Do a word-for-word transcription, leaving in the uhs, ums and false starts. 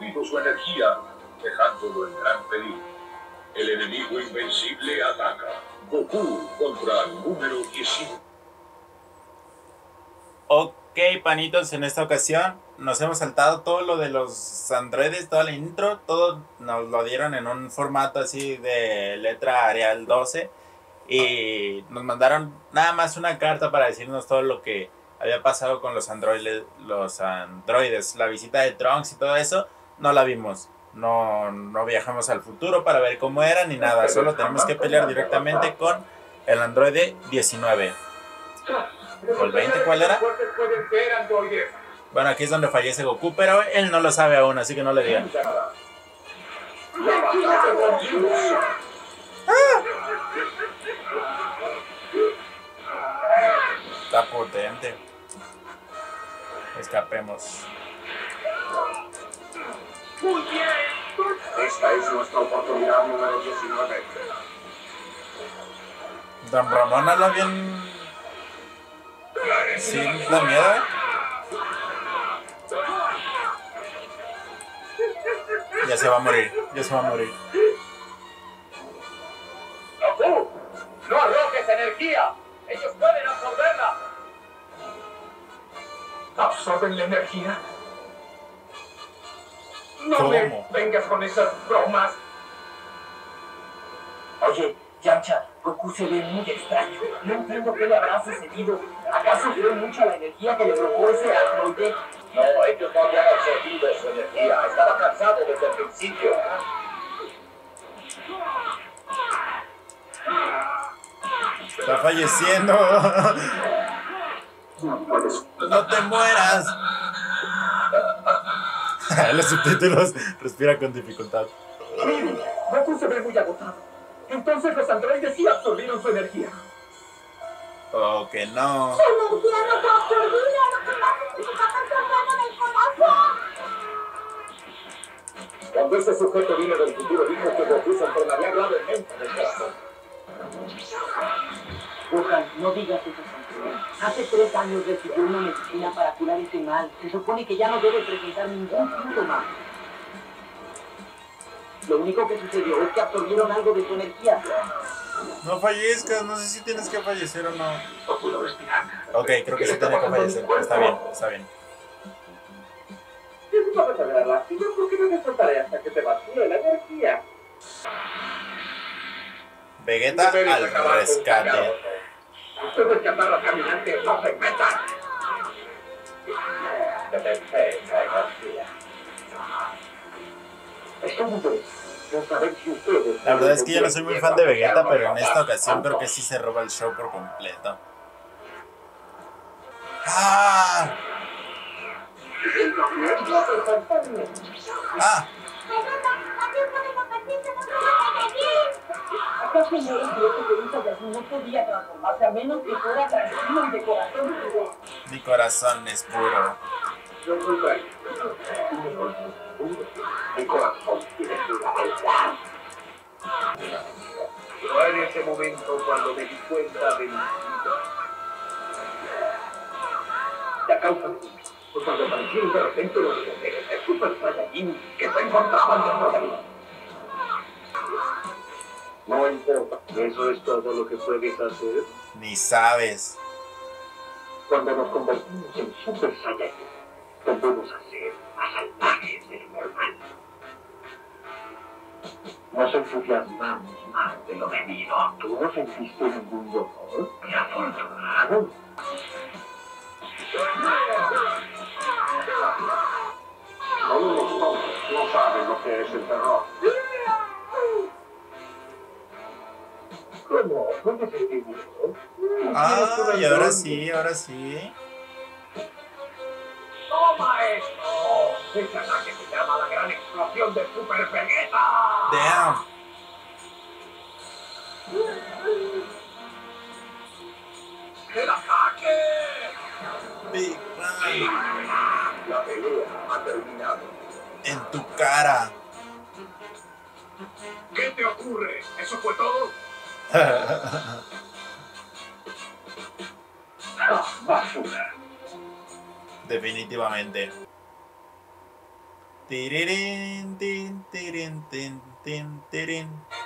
absorbido su energía, dejándolo en gran peligro. El enemigo invencible ataca. Goku contra número diecinueve. Ok, panitos, en esta ocasión nos hemos saltado todo lo de los androides, toda la intro, todo nos lo dieron en un formato así de letra Arial doce y nos mandaron nada más una carta para decirnos todo lo que había pasado con los androides, los androides, la visita de Trunks y todo eso, no la vimos. No, no viajamos al futuro para ver cómo era ni nada, solo tenemos que pelear directamente con el androide diecinueve. ¿O el veinte cuál era? Bueno, aquí es donde fallece Goku, pero él no lo sabe aún, así que no le digan. ¡Ah! Está potente. Escapemos. Muy bien. Esta es nuestra oportunidad número diecinueve. Don Ramón habla bien. Sí, da miedo, ¿eh? Ya se va a morir, ya se va a morir. ¡Goku! ¡No arrojes energía! ¡Ellos pueden absorberla! ¿Absorben la energía? No ¿Cómo? me vengas con esas bromas. Oye, Yamcha, Goku se ve muy extraño. No entiendo qué le habrá sucedido. ¿Acaso fue mucha la energía que le provocó ese androide? No, ellos no habían absorbido su energía. Estaba cansado desde el principio. Está falleciendo. No te mueras. Los subtítulos. Respira con dificultad. Miren, Goku se ve muy agotado. Entonces los androides sí absorbieron su energía. Oh, que no. ¡Su energía no fue absorbida! ¡Lo que pasa es que su papá se enferma en el corazón! Cuando ese sujeto vino del futuro, dijo que Goku se enfermaría gravemente del corazón. Gohan, no digas eso, Santos. Hace tres años recibió una medicina para curar ese mal. Se supone que ya no debe presentar ningún síntoma. Lo único que sucedió es que absorbieron algo de su energía. No fallezcas, no sé si tienes que fallecer o no. No puedo respirar. Ok, creo que sí tiene que fallecer. Está bien, está bien. Si tú vas a ver la actividad, ¿por qué no te soltaré hasta que te vacíe la energía? Vegeta al rescate. Ustedes chatarras caminantes no se metan. Defensa energía. Estúpidos. No saber si ustedes... La verdad es que yo no soy muy fan de Vegeta, pero en esta ocasión creo que sí se roba el show por completo. ¡Ah! ¡Ah! ¿Acaso no era cierto que un Saiyajin no podía transformarse a menos que fuera tranquilo y de corazón puro? Mi corazón es puro. Yo soy bueno. Mi corazón tiene pura maldad. Fue en ese momento cuando me di cuenta de mi vida. La causa de mí fue cuando aparecieron de repente los poderes de Super Saiyajin que se encontraban dentro de mí. No importa. ¿Eso es todo lo que puedes hacer? Ni sabes. Cuando nos convertimos en Super Saiyajin, tendemos a ser más salvajes de lo normal. Nos entusiasmamos más de lo debido. ¿Tú no sentiste ningún dolor? ¡Qué afortunado! Algunos tontos no saben lo que es el terror. ¿Cómo? ¿Dónde se te gustó? Ah, y ahora sí, ahora sí. ¡Toma esto! Este ataque se llama la gran explosión de Super Vegeta. Damn. ¡El ataque! Big Bang. La pelea ha terminado. En tu cara. ¿Qué te ocurre? ¿Eso fue todo? ¡Ah, basura! Definitivamente. Tirirín, tin, tirín, tin, tin, tirín.